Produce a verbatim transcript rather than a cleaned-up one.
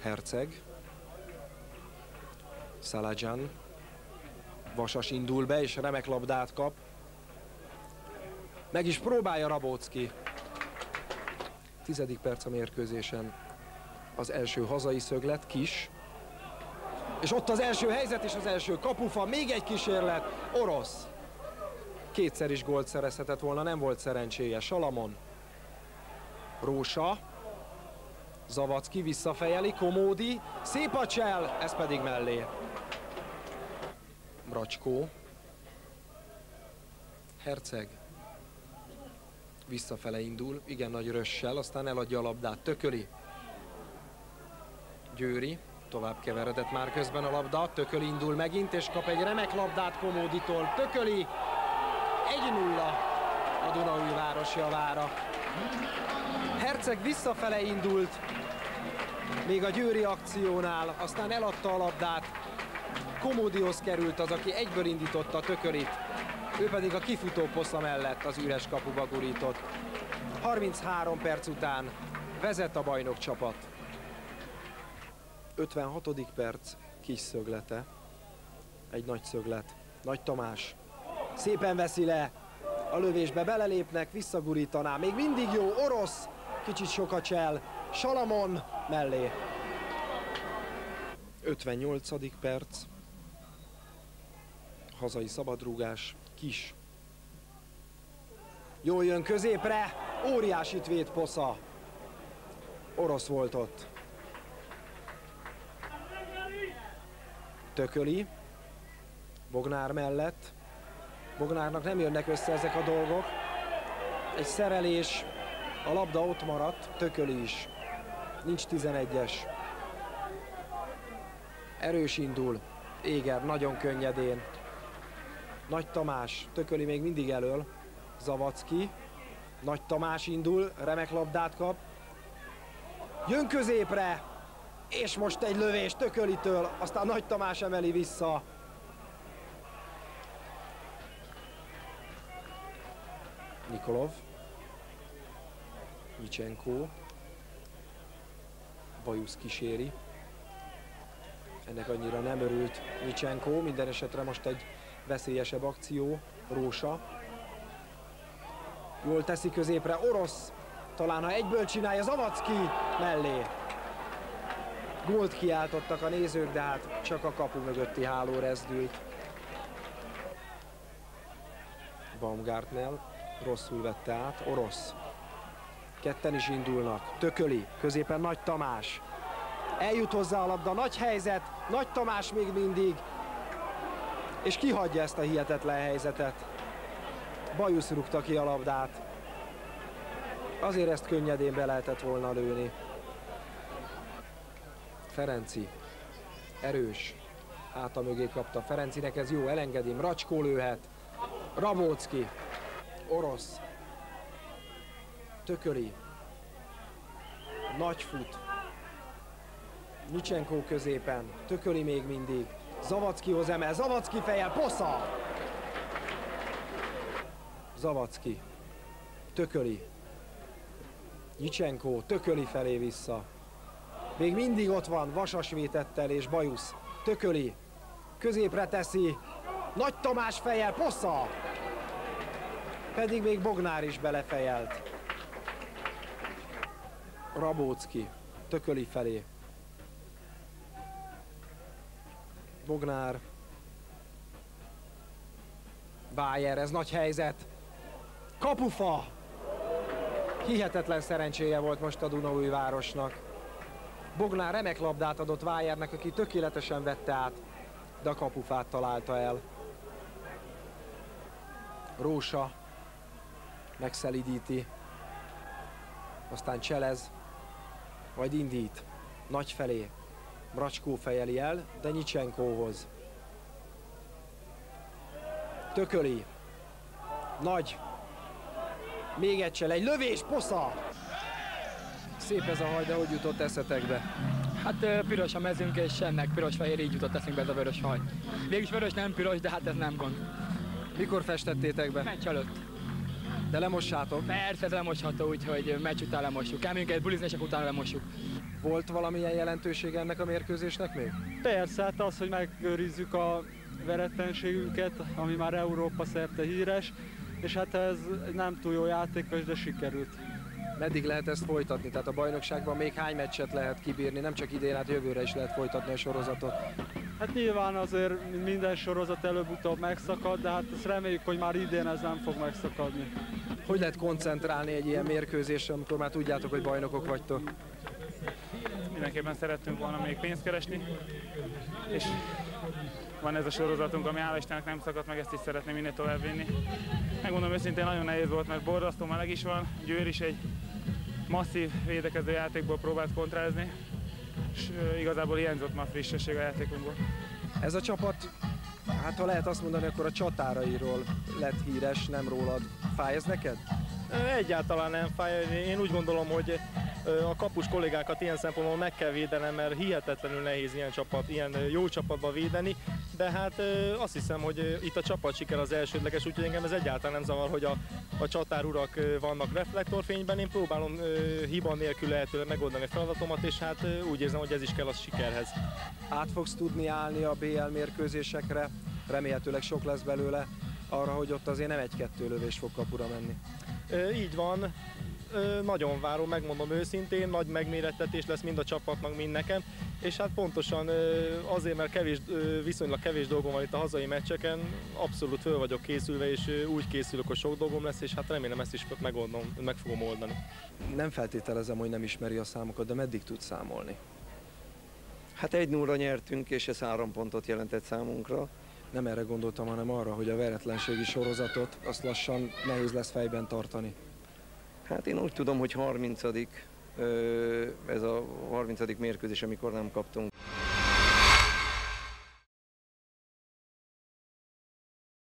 Herceg. Szalajan. Vasas indul be, és remek labdát kap. Meg is próbálja Rabóczki. Tizedik perc a mérkőzésen. Az első hazai szöglet, Kis. És ott az első helyzet és az első kapufa, még egy kísérlet, Orosz. Kétszer is gólt szerezhetett volna, nem volt szerencséje. Salamon. Rósa. Zavadzki visszafejeli, Komódi. Szép a csel, ez pedig mellé. Bracskó. Herceg. Visszafele indul, igen nagy rössel, aztán eladja a labdát. Tököli. Győri. Tovább keveredett már közben a labda. Tököli indul megint, és kap egy remek labdát Komóditól. Tököli. egy nulla a Dunaújváros javára. Herceg visszafele indult, még a győri akciónál, aztán eladta a labdát. Komódihoz került az, aki egyből indította Tökölit, ő pedig a kifutó posza mellett az üres kapuba gurított. harminchárom perc után vezet a bajnok csapat. ötvenhatodik perc, Kis szöglete. Egy nagy szöglet. Nagy Tamás. Szépen veszi le. A lövésbe belelépnek, visszagurítaná. Még mindig jó. Orosz. Kicsit sok a csel. Salamon mellé. ötvennyolcadik perc. Hazai szabadrúgás. Kis. Jól jön középre. Óriásit véd posza. Orosz volt ott. Tököli. Bognár mellett. Bognárnak nem jönnek össze ezek a dolgok. Egy szerelés. A labda ott maradt. Tököli is. Nincs tizenegyes. Erős indul. Éger nagyon könnyedén. Nagy Tamás. Tököli még mindig elől. Zavadzki. Nagy Tamás indul. Remek labdát kap. Jön középre. És most egy lövés Tökölitől. Aztán Nagy Tamás emeli vissza. Nikolov. Nyicsenko. Bajusz kíséri. Ennek annyira nem örült Nyicsenko. Minden esetre most egy veszélyesebb akció. Rósa. Jól teszi középre. Orosz. Talán ha egyből csinálja, Zavadzki mellé. Gólt kiáltottak a nézők, de hát csak a kapu mögötti háló rezdült. Baumgartner rosszul vette át. Orosz. Ketten is indulnak. Tököli. Középen Nagy Tamás. Eljut hozzá a labda. Nagy helyzet. Nagy Tamás még mindig. És kihagyja ezt a hihetetlen helyzetet. Bajusz rúgta ki a labdát. Azért ezt könnyedén be lehetett volna lőni. Ferenci. Erős. Háta mögé kapta. Ferencinek ez jó, elengedi. Bracskó lőhet. Rabóczki. Orosz. Tököli. Nagy fut. Nyicsenko középen. Tököli még mindig. Zavadzkihoz emel. Zavadzki fejjel. Posza! Zavadzki. Tököli. Nyicsenko. Tököli felé vissza. Még mindig ott van Vasas vétettel és Bajusz. Tököli. Középre teszi. Nagy Tamás fejjel. Posza! Pedig még Bognár is belefejelt. Rabóczki. Tököli felé. Bognár. Bájer, ez nagy helyzet. Kapufa! Hihetetlen szerencséje volt most a Dunaújvárosnak. Bognár remek labdát adott Vájernek, aki tökéletesen vette át, de a kapufát találta el. Rósa megszelidíti, aztán cselez, majd indít, nagy felé. Bracskó fejeli el, de Nyicsenkóhoz. Tököli. Nagy. Még egy csel, egy lövés, posza! Szép ez a haj, de hogy jutott eszetekbe? Hát piros a mezünk, és ennek piros-fehér, így jutott eszünkbe ez a vörös haj. Végülis vörös nem piros, de hát ez nem gond. Mikor festettétek be? Meccs előtt. De lemossátok? Persze, ez lemosható, úgyhogy meccs után lemossuk. Kell minket bulizni, és akkor utána lemossuk. Volt valamilyen jelentősége ennek a mérkőzésnek még? Persze, hát az, hogy megőrizzük a veretlenségünket, ami már Európa szerte híres, és hát ez nem túl jó játékos, de sikerült. Meddig lehet ezt folytatni? Tehát a bajnokságban még hány meccset lehet kibírni? Nem csak idén, hát jövőre is lehet folytatni a sorozatot. Hát nyilván azért minden sorozat előbb-utóbb megszakad, de hát ezt reméljük, hogy már idén ez nem fog megszakadni. Hogy lehet koncentrálni egy ilyen mérkőzésre, amikor már tudjátok, hogy bajnokok vagytok? Mindenképpen szerettünk volna még pénzt keresni, és van ez a sorozatunk, ami hála Istennek nem szakadt meg, ezt is szeretném minél tovább vinni. Megmondom őszintén, nagyon nehéz volt, mert borzasztó meleg is van, Győr is egy masszív védekező játékból próbált kontrázni, és igazából hiányzott már frissesség a játékunkból. Ez a csapat, hát ha lehet azt mondani, akkor a csatárairól lett híres, nem rólad. Fáj ez neked? Egyáltalán nem fáj. Én úgy gondolom, hogy a kapus kollégákat ilyen szempontból meg kell védenem, mert hihetetlenül nehéz ilyen csapat, ilyen jó csapatba védeni, de hát azt hiszem, hogy itt a csapat siker az elsődleges, úgyhogy engem ez egyáltalán nem zavar, hogy a, a csatárurak vannak reflektorfényben. Én próbálom hiba nélkül lehetőleg megoldani a feladatomat, és hát úgy érzem, hogy ez is kell a sikerhez. Át fogsz tudni állni a bé el mérkőzésekre, remélhetőleg sok lesz belőle, arra, hogy ott azért nem egy-kettő lövés fog kapura menni. Így van. Nagyon várom, megmondom őszintén, nagy megmérettetés lesz mind a csapatnak, mind nekem, és hát pontosan azért, mert kevés, viszonylag kevés dolgom van itt a hazai meccseken, abszolút föl vagyok készülve, és úgy készülök, hogy sok dolgom lesz, és hát remélem ezt is megoldom, meg fogom oldani. Nem feltételezem, hogy nem ismeri a számokat, de meddig tud számolni? Hát egy nullra nyertünk, és ez három pontot jelentett számunkra. Nem erre gondoltam, hanem arra, hogy a veretlenségi sorozatot azt lassan nehéz lesz fejben tartani. Hát én úgy tudom, hogy harmincadik ez a harmincadik mérkőzés, amikor nem kaptunk.